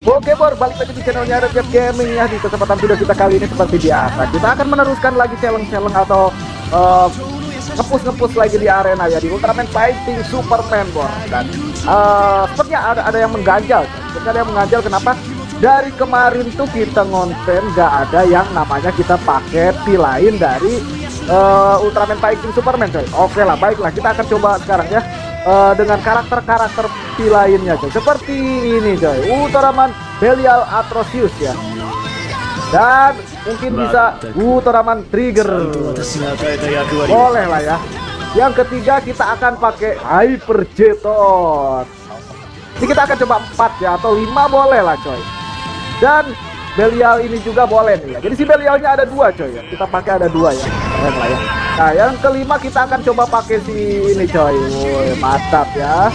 Oke Bor, balik lagi di channelnya Redjet Gaming ya. Di kesempatan video kita kali ini seperti biasa, kita akan meneruskan lagi challenge-challenge atau ngepus lagi di arena ya, di Ultraman Fighting Superman Bor. Dan sepertinya ada yang mengganjal. Sepertinya ada yang mengganjal, kenapa? Dari kemarin tuh kita ngonten gak ada yang namanya kita pakai lain dari Ultraman Fighting Superman coy. Oke lah, baiklah, kita akan coba sekarang ya dengan karakter-karakter lainnya coy. Seperti ini coy, Ultraman Belial Atrocious ya. Dan mungkin bisa Ultraman Trigger. Boleh lah ya. Yang ketiga kita akan pakai Hyper Jeton. Ini kita akan coba 4 ya, atau 5 boleh lah coy. Dan Belial ini juga boleh nih ya. Jadi si Belialnya ada 2 coy ya. Kita pakai ada 2 ya. Keren lah ya. Nah yang kelima kita akan coba pakai si ini coy. Woi, mantap ya.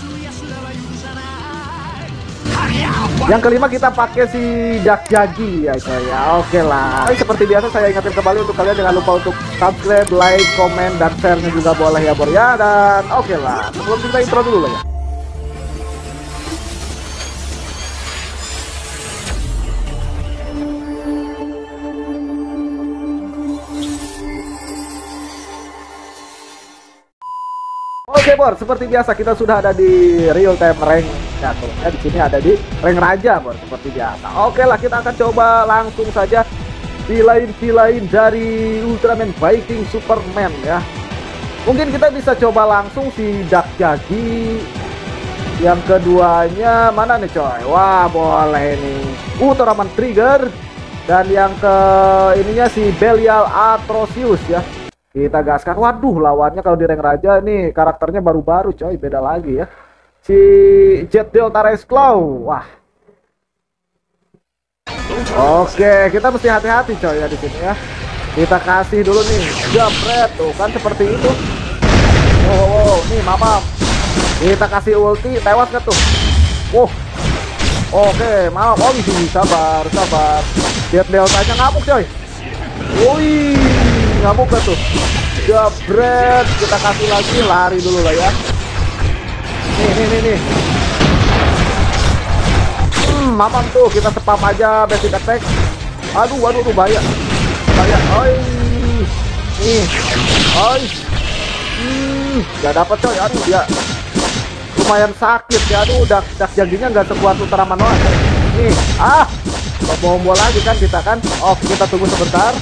Yang kelima kita pakai si Dark Jagi ya coy ya. Oke lah. Seperti biasa saya ingatin kembali untuk kalian, jangan lupa untuk subscribe, like, komen, dan share-nya juga boleh ya Bor ya. Dan oke lah, sebelum kita intro dulu lah ya. Oke Bor, seperti biasa kita sudah ada di real time rank ya, di sini ada di rank raja Bor, seperti biasa. Oke lah, kita akan coba langsung saja lain dari Ultraman Fighting Superman ya. Mungkin kita bisa coba langsung si Dark Jagi. Yang keduanya mana nih coy? Wah boleh nih Ultraman Trigger. Dan yang ke ininya si Belial Atrocious ya. Kita gaskan. Waduh, lawannya kalau di rank raja ini karakternya baru-baru coy, beda lagi ya. Si Jet Delta Race Claw. Wah. Oke, kita mesti hati-hati coy ya di sini ya. Kita kasih dulu nih jabret tuh kan seperti itu. Oh, nih mamam. Kita kasih ulti, tewas gak tuh? Oke, mamam. Oh, sabar. Jet Deltanya ngamuk coy. Woi, ngamuk gak tuh? Jabret, kita kasih lagi, lari dulu lah ya. Nih. Mamam tuh, kita spam aja basic attack. Aduh, bahaya. Oi. Nih. Oi. Gak dapet coy, aduh dia lumayan sakit ya. Aduh, dak jaginya nggak sekuat Ultraman Noah. Nih, bola lagi kan kita kan. Oke, kita tunggu sebentar.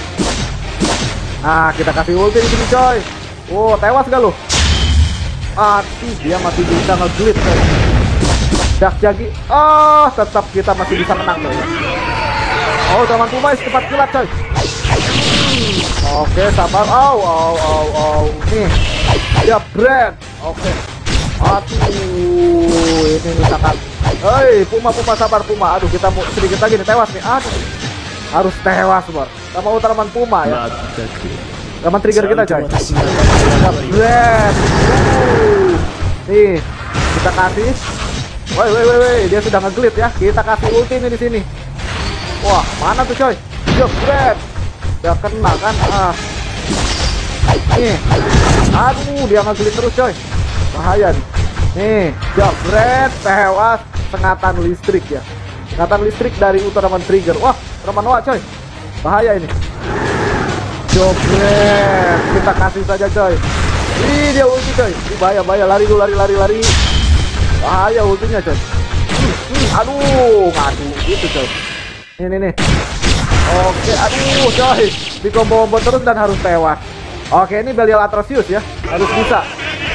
Nah, kita kasih ulti di sini coy. Oh, tewas gak lu? Aduh, dia masih bisa nge-glitch coy. Dark Jagi. Tetap kita masih bisa menang coy. Oh, teman Puma cepat kilat coy. Oke, sabar. Nih. Jabret. Oke. Aduh, ini sangat. Hei, Puma sabar Puma. Aduh, kita mau sedikit lagi nih tewas nih. Aduh. Harus tewas Bor sama Ultraman Puma ya. Ultraman Trigger kita coy. Nih kita kasih. Woi, dia sudah nge-glitch ya. Kita kasih ulti ini di sini. Wah, mana tuh coy? Jabret. Dia kena kan. Nih. Aduh, dia nge-glitch terus coy. Bahaya nih. Nih, jabret, tewas, sengatan listrik ya. Sengatan listrik dari Ultraman Trigger. Wah, Ultraman Noah coy. Bahaya ini. Jobret. Kita kasih saja coy. Ih, dia ulti coy. Ih, bahaya. Lari dulu, lari. Bahaya ultinya coy. Aduh, gitu coy. Nih. Oke, aduh coy. Di combo terus dan harus tewas. Oke, ini Belial Atrocious ya. Harus bisa.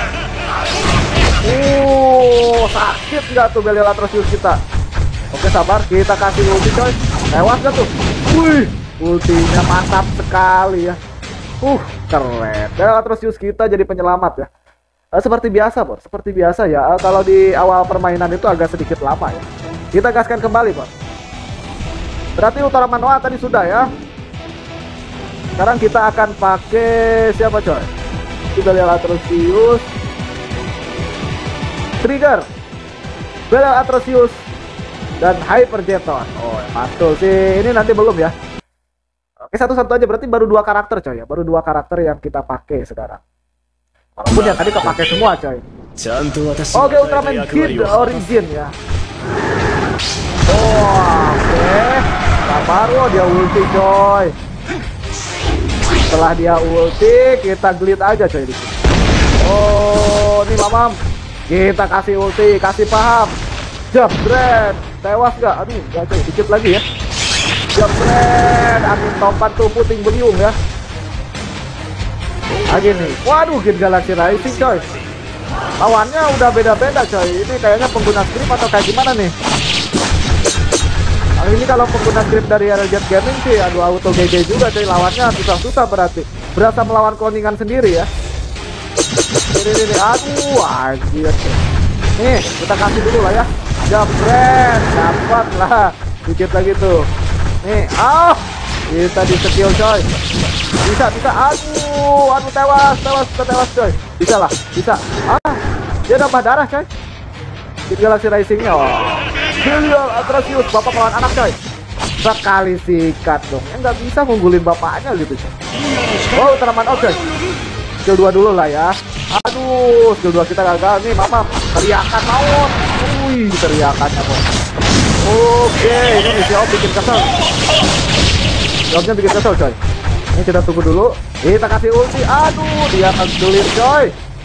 Sakit nggak tuh Belial Atrocious kita? Oke, sabar, kita kasih ulti coy. Tewas gak tuh? Wih, ultinya mantap sekali ya. Keren. Belial Atrocious kita jadi penyelamat ya. Seperti biasa Bor, seperti biasa ya. Kalau di awal permainan itu agak sedikit lama ya. Kita gaskan kembali Bor. Berarti Ultraman Noah tadi sudah ya. Sekarang kita akan pakai siapa coy? Belial Atrocious, Trigger, Belial Atrocious, dan Hyper Jeton. Oh, mantul sih. Ini nanti belum ya. Oke, satu-satu aja. Berarti baru 2 karakter coy ya. Baru 2 karakter yang kita pakai sekarang. Walaupun yang tadi kepake semua coy. Oke, Ultraman Kid Origin ya. baru dia ulti coy. Setelah dia ulti, kita glit aja coy di sini. Oh, nih mamam. Kita kasih ulti, kasih paham. Jebret, tewas gak? Aduh, gak coy, dikit lagi ya. Jebret, angin topan tuh puting beliung ya. Lagi nih, waduh, Gin Galaxy Rising coy. Lawannya udah beda-beda coy. Ini kayaknya pengguna script atau kayak gimana nih? Kali ini kalau pengguna script dari RLZ Gaming sih, aduh auto GG juga coy. Lawannya susah-susah berarti. Berasa melawan cloningan sendiri ya. Ini, aduh, anjir. Nih, kita kasih dulu lah ya. Jebret, dapat lah. Dikit lagi tuh. Nih, kita di skill coy. Bisa, aduh, tewas coy. Bisa lah, bisa. Dia nambah darah coy. Gin Galaxy Rising-nya. Belial Atrasius, bapak melawan anak coy. Sekali sikat dong. Nggak bisa ngunggulin bapaknya gitu coy. Oh, Ultraman oke. Skill 2 dulu lah ya. Aduh, skill 2 kita gagal nih, mama. Teriakan maut. Wih, teriakannya kok. Oke, ini misi bikin kesel. Jawabnya bikin kesel coy. Ini kita tunggu dulu. Kita kasih ulti. Aduh, dia ngegelir coy.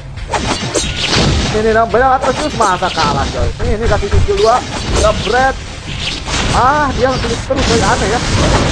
Ini dong, banyak Atrasius masa kalah coy. Ini kasih skill 2. Jebret. Dia ngegelir terus coy, aneh ya.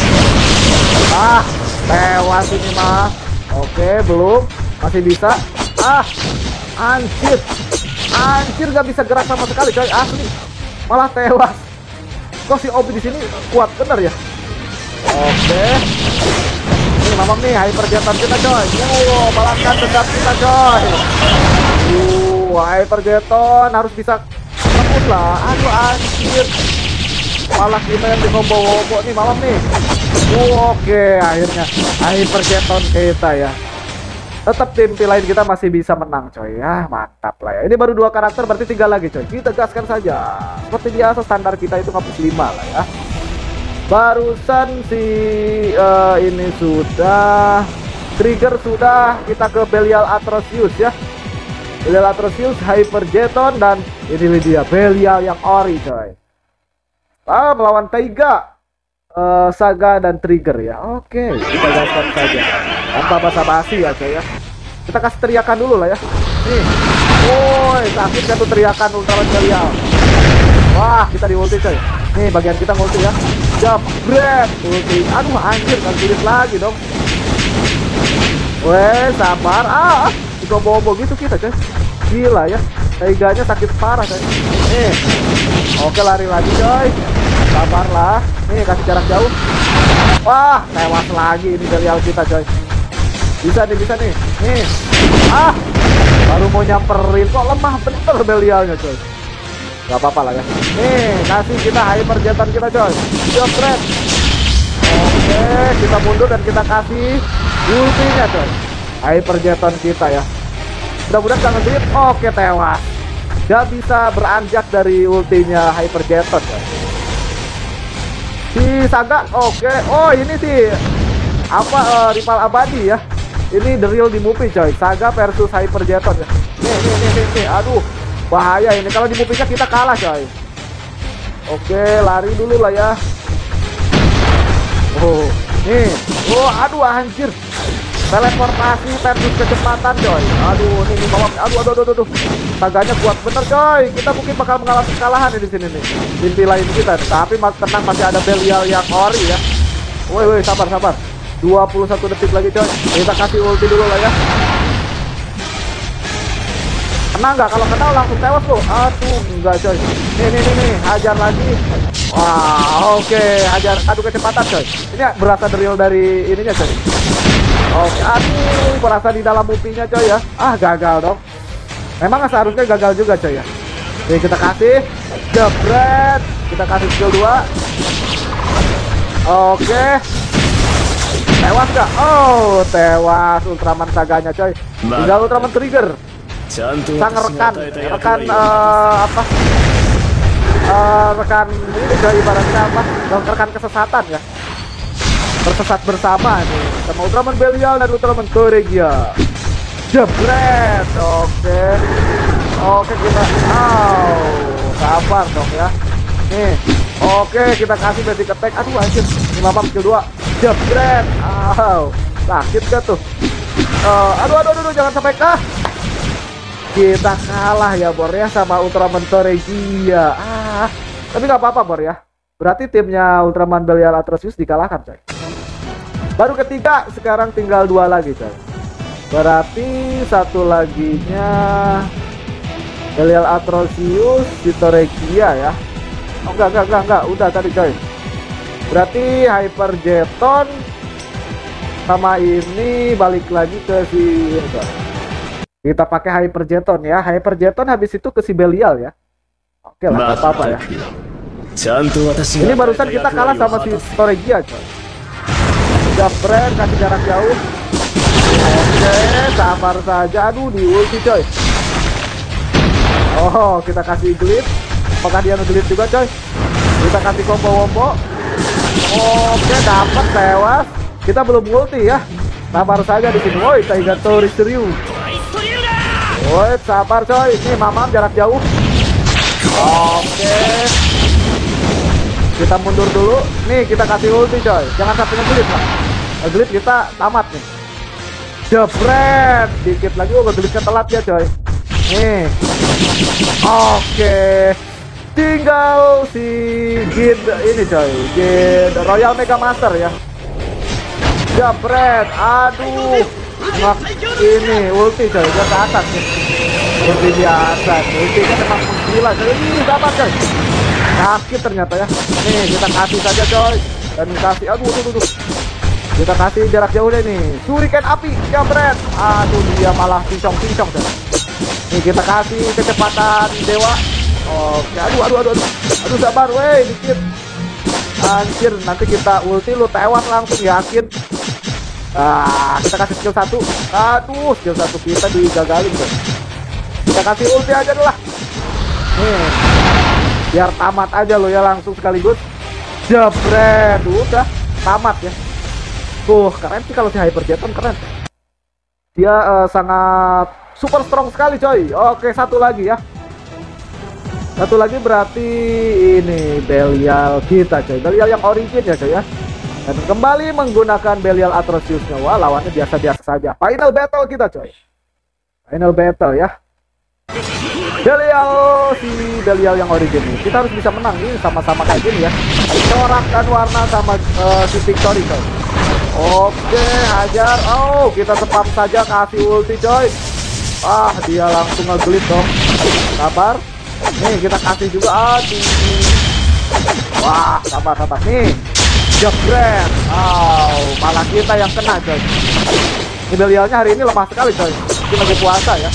Tewas ini mah. Oke, belum. Masih bisa. Anjir gak bisa gerak sama sekali coy, asli. Malah tewas. Kok si Obi di sini kuat bener ya? Oke. Ini mamam nih, hyper jeton kita coy. Balaskan dendam kita coy. Hyper jeton harus bisa tembus lah. Aduh anjir. Malah kita yang di combo nih malam nih. Oke, akhirnya hyper jeton kita ya. Tetap tim lain kita masih bisa menang coy ya, mantap lah ya. Ini baru 2 karakter, berarti 3 lagi coy. Kita gaskan saja. Seperti biasa standar kita itu ngapus 5 lah ya. Barusan si ini sudah, trigger sudah, kita ke Belial Atrasius ya. Belial Atrasius, Hyper Jeton, dan ini dia Belial yang ori coy. Melawan Taiga, Saga dan Trigger ya. Oke, kita gaskan saja tanpa basa-basi ya coy ya. Kita kasih teriakan dulu lah ya. Nih, woi, sakit kan tuh teriakan Ultraman Belial. Wah, kita di ulti coy. Nih bagian kita ulti ya. Jebret, ulti. Aduh anjir, kan sulit lagi dong. Weh, sabar. Dikombo-kombo gitu kita coy. Gila ya, Taiganya sakit parah coy. Nih, oke lari lagi coy. Sabarlah. Nih kasih jarak jauh. Wah, tewas lagi ini Belial kita coy. Bisa nih. Nih. Baru mau nyamperin kok lemah bener Belialnya coy. Gak apa-apa lah ya. Nih, kasih kita hyper jeton kita coy. Jebret. Oke, kita mundur dan kita kasih ultinya coy. Hyper jeton kita ya. Mudah-mudahan jangan ngelit. Oke, tewas. Gak bisa beranjak dari ultinya hyper jeton coy. Si Saga, oke. Oh ini sih rival abadi ya. Ini the real di movie coy. Saga versus Hyper Jeton ya. Nih. Aduh, bahaya ini. Kalau di movie-nya kita kalah coy. Oke, lari dulu lah ya. Oh, nih. Aduh anjir. Teleportasi versus kecepatan coy. Aduh, nih bawah. Aduh. Saganya kuat bener coy. Kita mungkin bakal mengalami kekalahan di sini nih. Inti lain kita, tapi tenang masih ada Belial yang ori ya. Woi, sabar. 21 detik lagi coy. Kita kasih ulti dulu lah ya. Kena nggak? Kalau kena langsung tewas loh. Aduh, enggak coy. Nih, hajar lagi. Wah, oke, hajar. Aduh kecepatan coy. Ini berasa real dari ininya coy. Oke, aduh, berasa di dalam movie-nya coy ya. Gagal dong. Memang seharusnya gagal juga coy ya. Nih kita kasih jebret. Kita kasih skill 2. Oke. Tewas gak? Oh, tewas Ultraman Saganya coy. Tinggal Ultraman Trigger. Sang rekan rekan ini coy, ibaratnya rekan kesesatan ya. Bersesat bersama nih sama Ultraman Belial dan Ultraman Koregia. Jebret. Oke kita sabar dong ya. Nih, oke kita kasih basic attack. Aduh anjir, ini mamam skill 2. Jebret. Sakit gak tuh? Aduh, jangan sampai kah. Kita kalah ya Bor ya sama Ultraman Toregia. Tapi nggak apa-apa Bor ya. Berarti timnya Ultraman Belial Atrocious dikalahkan coy. Baru ketiga, sekarang tinggal 2 lagi coy. Berarti satu laginya Belial Atrocious di Toregia ya. Oh enggak, udah tadi coy. Berarti Hyper Jeton sama ini balik lagi ke si ini, coy. Kita pakai Hyper Jeton ya. Hyper Jeton habis itu ke si Belial ya. Oke lah, apa-apa ya. Ini barusan kita kalah sama si Toregia coy. Jabren kasih jarak jauh. Oke, sabar saja. Aduh, di ulti coy. Oh, kita kasih glitch. Apakah dia nge-glitch juga coy? Kita kasih combo-wombo. Oke, dapat tewas. Kita belum ulti ya. Sabar saja di sini. Woi, Taigato Ryu. Woi, sabar coy. Ini mamam jarak jauh. Oke. Kita mundur dulu. Nih, kita kasih ulti coy. Jangan sampai nge-glitch lah. Nge-glitch kita tamat nih. Jebret. Dikit lagi. Oh, nge-glitchnya telat ya coy. Nih. Oke. Tinggal si Gid ini coy. Gid Royal Mega Master ya. Jebret. Aduh. Ini ulti coy. Dia ke atas nih. Ulti biasa. Ultinya memang gila coy. Ini dapat coy. Sakit ternyata ya. Nih kita kasih saja coy. Dan kasih. Aduh. Kita kasih jarak jauh deh nih. Shuriken api. Jebret. Aduh, dia malah pincong-pincong coy. Nih kita kasih kecepatan dewa. Oke, aduh sabar weh dikit. Anjir, nanti kita ulti lu tewas langsung yakin. Kita kasih skill 1. Aduh, skill 1 kita digagalin coy. Kita kasih ulti aja dulu lah. Nih. Biar tamat aja lo ya langsung sekaligus. Jebret, udah tamat ya. Tuh, keren sih kalau si Hyper Jeton keren. Dia sangat super strong sekali coy. Oke, satu lagi ya. Satu lagi berarti ini Belial kita coy. Belial yang origin ya coy ya. Dan kembali menggunakan Belial Atrocious-nya. Wah, lawannya biasa-biasa saja. Final battle kita coy. Final battle ya. Belial yang origin nih. Kita harus bisa menang ini sama-sama kayak gini ya. Corak dan warna sama si Victory coy. Oke, hajar. Oh, kita spam saja kasih ulti coy. Dia langsung nge-glitch dong. Sabar. Nih kita kasih juga. Aduh. Wah, sabar. Nih. Jebret. Malah kita yang kena coy. Ini Belialnya hari ini lemah sekali coy. Ini lagi puasa ya.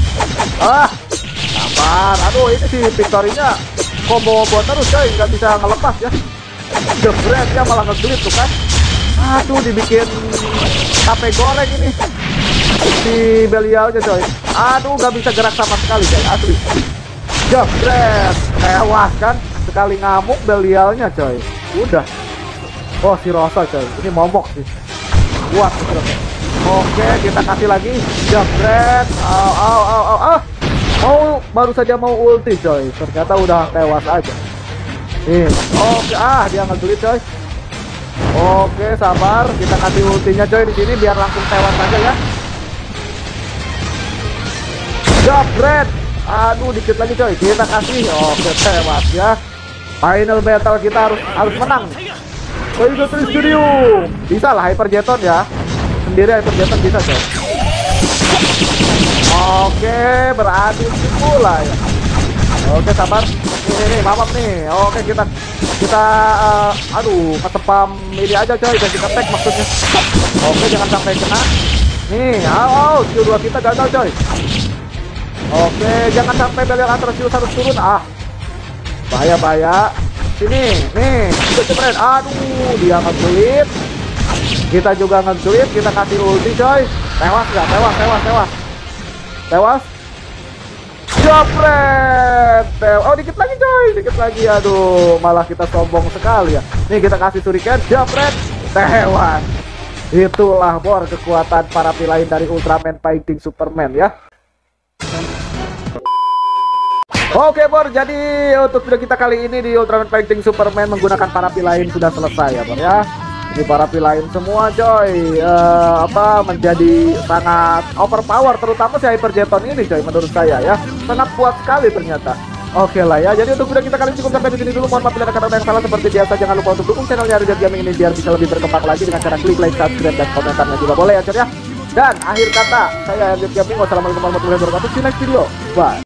Sabar. Aduh, ini si Victory-nya combo terus coy, nggak bisa ngelepas ya. Jebretnya malah nge-glitch tuh kan. Aduh, dibikin tape goreng ini si Belialnya coy. Aduh, nggak bisa gerak sama sekali coy, asli. Jebret, tewas kan. Sekali ngamuk Belialnya coy. Udah. Oh, si Rosa coy, ini momok sih. Kuat terus. Oke, kita kasih lagi. Jebret. Baru saja mau ulti coy. Ternyata udah tewas aja. Nih. Oke, dia nge-glitch coy. Oke, sabar. Kita kasih ultinya coy di sini biar langsung tewas aja ya. Jebret. Aduh, dikit lagi coy. Kita kasih. Oke, tewas ya. Final battle kita harus menang. Taigato Studio. Bisa lah Hyper Jeton ya. Sendiri Hyper Jeton bisa coy. Oke, beradu pula ya. Oke, sabar. Nih, mamam nih. Oke, kita ketepam ini aja coy, basic attack maksudnya. Oke, jangan sampai kena. Nih, skill 2 kita gagal coy. Oke, jangan sampai Belial Atrocious harus turun. Bahaya. Sini, nih, keren. Aduh, dia nge-glitch. Kita juga nge-glitch, kita kasih ulti coy. Tewas nggak? Tewas. Jebret. Oh, dikit lagi coy, dikit lagi. Aduh, malah kita sombong sekali ya. Nih kita kasih Shuriken, jebret, tewas. Itulah Bor kekuatan para pilihan dari Ultraman Fighting Superman ya. Oke Bor, jadi untuk video kita kali ini di Ultraman Fighting Superman menggunakan parapi lain sudah selesai ya Bor ya. Ini parapi lain semua coy, menjadi sangat overpower, terutama si Hyper Jeton ini coy, menurut saya ya sangat kuat sekali ternyata. Oke lah ya, jadi untuk video kita kali ini cukup sampai di sini dulu. Mohon maaf bila ada kata yang salah. Seperti biasa jangan lupa untuk dukung channelnya Rizard Gaming ini biar bisa lebih berkembang lagi dengan cara klik like, subscribe, dan komentarnya juga boleh ya coy ya. Dan akhir kata, saya Rizard Gaming, wassalamualaikum warahmatullahi wabarakatuh. See you next video, bye.